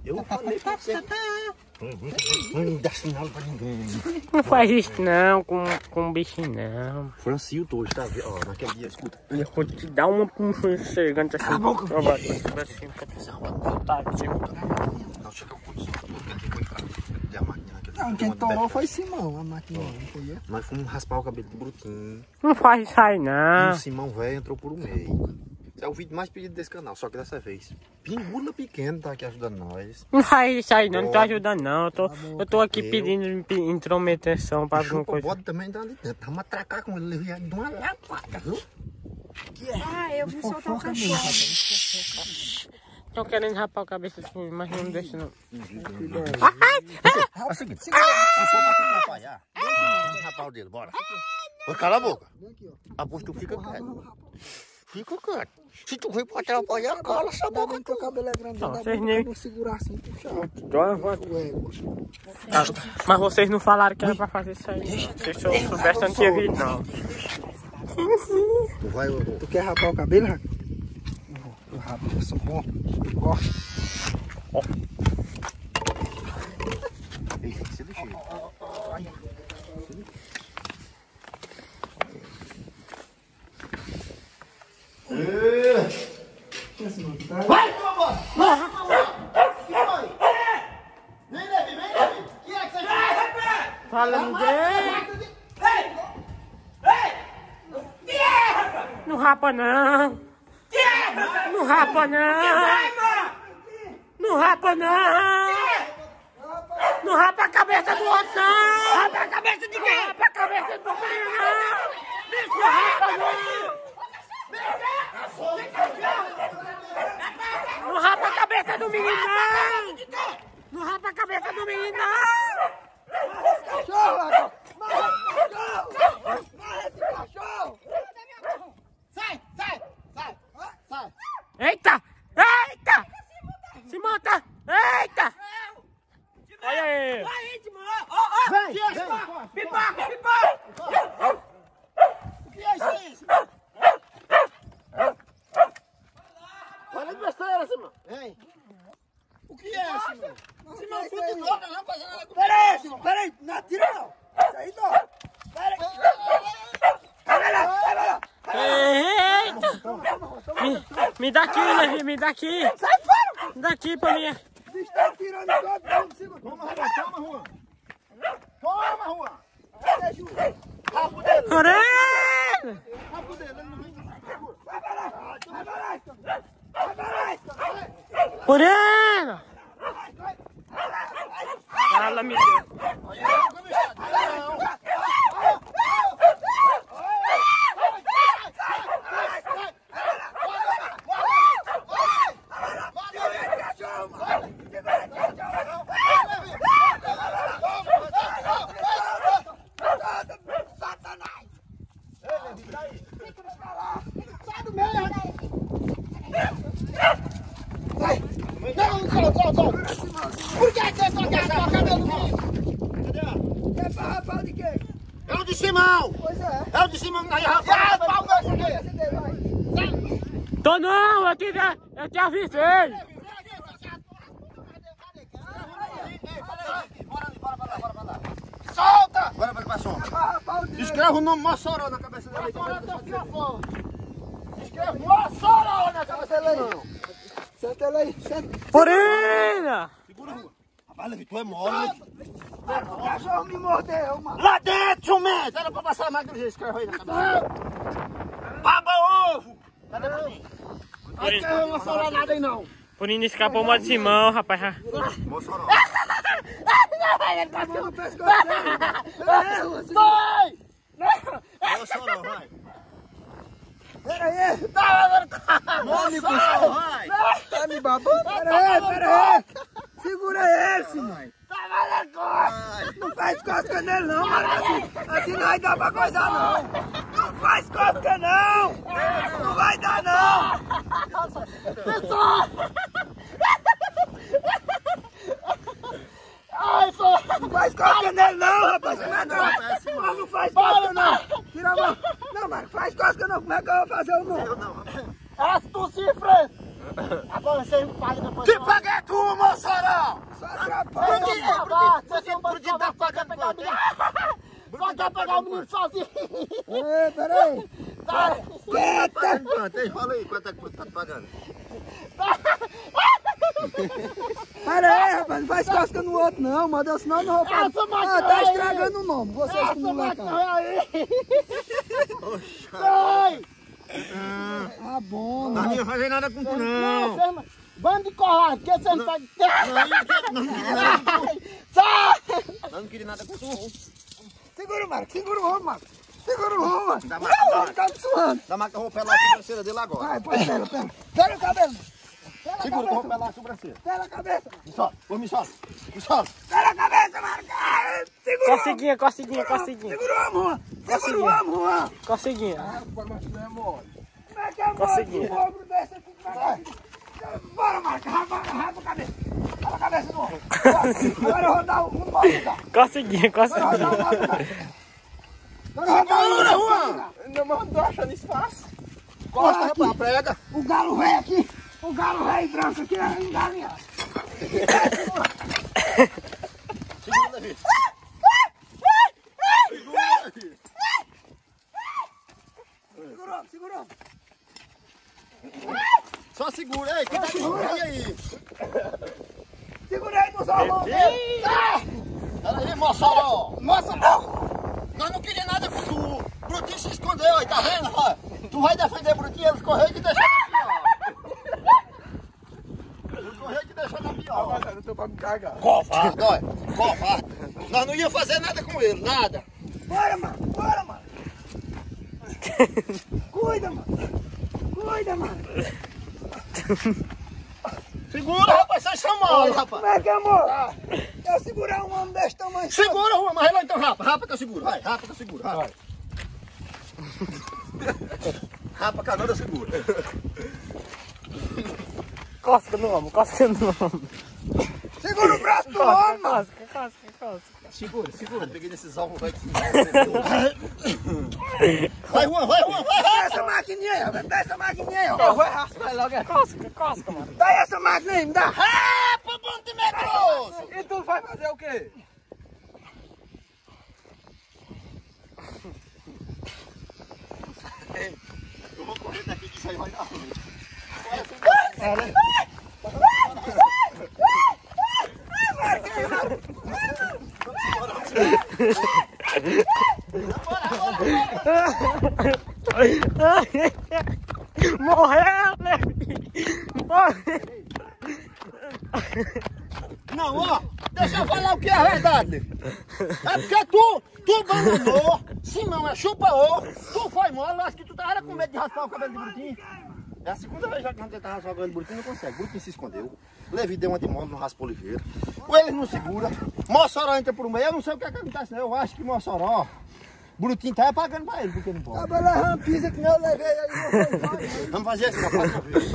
Eu falei pra você. Não dá sinal pra ninguém. Não faz isso não com bichinho não. Francilto hoje, tá vendo? Ó, naquele dia, escuta. Eu vou te dar uma chegando assim. Cala a boca. Tá aqui. Não, chega o curso. Quem foi pra a máquina? Não, quem tomou foi Simão, a máquina, não foi eu. Nós fomos raspar o cabelo do Brutinho. Não faz isso aí E não. o Simão velho entrou por um meio. Esse é o vídeo mais pedido desse canal, só que dessa vez. Pingula pequeno tá aqui ajudando nós. Não faz isso aí não, não tô ajudando não. Eu tô aqui pedindo intrometação pra alguma O coisa. bode também tá ali dentro. Vamos atracar com ele de uma lapada, viu? Ah, eu vim soltar o cachorro. Tô querendo rapar a cabeça de fui, mas não deixa não. É o seguinte, se for pra te atrapalhar, vamos rapar o dele, bora. Cala a boca. Após tu fica quieto. Fica quieto. Se tu for pra atrapalhar, cala essa boca. Ainda bem que o cabelo é grande, Não, dá vocês pra nem- não segurar assim e puxar. Mas vocês não falaram que era pra fazer isso aí. Se eu soubesse, eu não tinha visto não. Tu vai, Tu quer rapar o cabelo, Raca? Eu rapo, eu sou bom. Eu gosto. Ei, tem que ser ligeiro. Vai! Vem, Levi, vem, Levi. Que é que você faz? Fala ninguém. Não rapa não. Não rapa não. Não rapa não. Não rapa a cabeça do outro não. Rapa a cabeça de quem? Rapa a cabeça do menino não. Não rapa não. Não rapa a cabeça do menino não. Não rapa a cabeça do menino não. Cachorro, Raca! Marra esse cachorro! Sai, sai, sai, sai. Eita! Eita! Se monta! Eita! Olha aí! Vem, vem. Pipoca, pipoca! O que é isso aí, Simão? Olha de besteira, Simão. Vem. O que é, Simão? Simão, tu de novo, não vai fazer nada comigo. Pera aí, Simão, pera aí, não atira não! Isso aí não! Pera aí! Pera lá, pera lá! Eita! Me dá aqui, Levi, me dá aqui! Sai fora! Me dá aqui pra mim! O bicho tá tirando todo, vamos em cima! Toma, Juan. Toma, Juan. Deixa o... Rabo dele. Orelha! Rabo dele, ele não vem. Vai pra lá! Vai pra lá! Vai pra lá! Orelha! Ela me deu! Por que você toca cabelo do menino? É pra rapar de quem? É o de Simão! Pois é. É o de Simão que tá aí rapaz! Tô não, eu te avisei! Solta! Bora pra sombra. Pra rapar o dedo. Escreve o nome Mossoró na cabeça dele. Escreve Mossoró na cabeça dele. Senta ele aí, senta. Orelha! Segura a rua. Rapaz, Levi, tu é mole. O cachorro me mordeu, mano. Lá dentro, jumento! Era pra passar mais que escreve aí na cabeça. Baba ovo! Cadê o menino? Não escreve Mossoró nada aí não. Por início escapou o modo de Simão, rapaz. Mossoró. Tá no pescoço dele. Pera aí, você... Sai! Mossoró, vai. Pera aí. Mossoró, vai. Tá me babando? Pera aí. Segura ele, Simão. Não faz cosca nele não, mano. Assim não vai dar pra coisar não. Não faz cosca não. Não vai dar não. Não faz cosca nele não, rapaz. Como é que eu... Mas não faz cosca não. Tira a mão. Não, mas faz cosca não. Como é que eu vou fazer o não? É tu se enfrenta. Agora você paga depois. Que paga é tu, Mossoró? Só atrapalha. Brutinho tá pagando quanto, hein? Só quer pegar o menino sozinho. Ei, peraí. Quieta! Quanto, hein? Fala aí, quanto é que você tá pagando? Peraí, rapaz, não faz cosca no outro não, mano, senão eu não vou fazer. Tá estragando o nome, vocês que não levam. Sai! Ah, bom, Não né? ia fazer nada com tu, não. Bando de covarde, que você não tá... Não queria nada com tu. Segura o Marco, segura o homem, Marco. Segura o homem, mano. Dá Não, mais, o homem tá me suando. Dá mais que eu vou pelar a sobrancelha dele agora. Vai, põe, pera. Pera o cabelo. Pera a Segura que eu vou cabeça. pelar a sobrancelha. Pera a cabeça. Me solta, me solta. Me solta. Pera a cabeça, Marco. Segura o homem. Coceguinha, coceguinha, coceguinha. Segura o homem, segura o homem, Juan. Coceguinha. Como é que é Conseguiu. o ogro desse aqui devagar? Bora, Marco, rapa a cabeça. Rapa a cabeça do homem. Agora eu vou dar um modo, tá? Coceguinha, coceguinha. Agora eu vou dar um modo, tá? Segura, Juan. Não mandou achando espaço. Costa, rapaz, prega. O galo velho aqui. O galo velho branco aqui é engalinhado. Segura, Davi. Segurou. Só segura, ei, cuidado, segura aí. Segura aí nos olhos. Olha aí, Mossoró. Nós não queríamos nada com tu. Brutinho se escondeu aí, tá vendo? Ó? Tu vai defender Brutinho, ele correu e te deixou na pior. Ele correu e te deixou na pior. Eu tô pra me cagar. Covarde, olha. Covarde. Nós não íamos fazer nada com ele, nada. Bora, mano. Cuida, mano. Segura, rapaz, vocês são mole, rapaz. Como é que é, amor? Eu segurar um homem desse tamanho. Segura, Rua, mas lá então, rapa que eu seguro. Vai, rapa que eu seguro, vai. Rapa que agora eu seguro. Cosca no ombro, cosca no ombro. Segura o braço do homem, mano. Cosca. Segura. Peguei nesses ovos, vai. Vai, Juan, vai. Dá essa maquininha aí, ó. Eu vou raspar logo. Cosca, mano. Dá essa máquina aí, me dá. Rapa, bando de medroso. E tu vai fazer o quê? Eu vou correr daqui que isso aí vai dar ruim. Morreu, né? Morreu. Não, ó, deixa eu falar o que é a verdade. É porque tu bananou, Simão é chupa ovo, tu foi mole, eu acho que tu era com medo de raspar o cabelo de Brutinho. É a segunda vez já que a gente tá raspando o cabelo de Brutinho, não consegue. Brutinho se escondeu, Levi deu uma de mole no raspou ligeiro, o ele não segura, Mossoró entra por meio, eu não sei o que acontece, né? Eu acho que Mossoró, Brutinho tá pagando pra ele, porque não pode. Acaba levando pizza que nem eu levei aí. Vamos fazer assim, rapaz.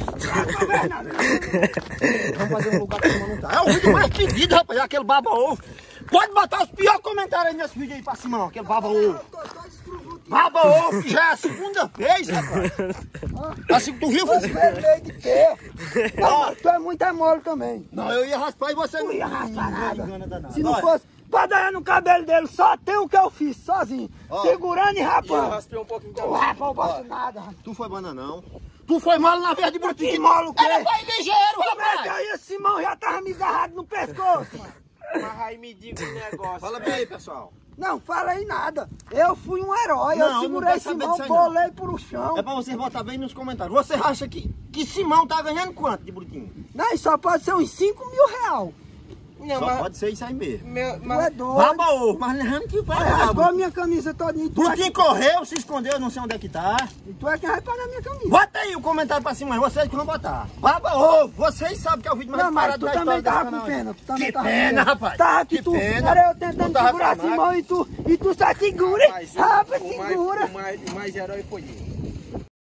Vamos fazer um lugar que o não tá. É o vídeo mais pedido, rapaz, é aquele baba-ovo. Pode botar os piores comentários aí nesse vídeo aí pra cima, aquele baba-ovo. Baba-ovo, que já é a segunda vez, rapaz. Assim que tu viu, Você é meio de pé. Não, tu é muito mole também. não, eu ia raspar e você não ia raspar nada. engana danado. Se não Olha, fosse pra dar no cabelo dele, só tem o que eu fiz, sozinho. Ó. Segurando e rapando. raspei um pouquinho Não rapa o bosta nada. Tu foi bananão. Tu foi mole na vez de Brutinho. Que mole o quê? Era vai ligeiro, Como é que rapaz. aí esse Simão já tava me agarrado no pescoço, mano? Mas aí me diga um negócio. Fala bem aí, pessoal. Não, fala aí nada. Eu fui um herói, Não, eu não segurei quero saber Simão, disso aí, não. bolei pro chão. É pra vocês botar bem nos comentários. Você acha que Simão tá ganhando quanto de Brutinho? Não, isso só pode ser uns 5 mil reais. Não, Só mas... pode ser isso aí mesmo. Tu é doido. Baba-ovo, mas lembra que vai Olha, rasgou a minha camisa todinha. E tu, Brutinho correu, se escondeu, não sei onde é que tá. e tu é quem vai pagar a minha camisa. Bota aí o comentário pra cima, vocês que vão botar. Baba-ovo, vocês sabem que é o vídeo mais Não, mas disparado tu da também história desse tava com canal aí. pena. Tu também Que tava pena, com pena. rapaz. Tava que Que tu. pena. Era eu tentando Tu tava segurar com a Simão e tu só segura. Rapa, O segura. mais herói foi ele.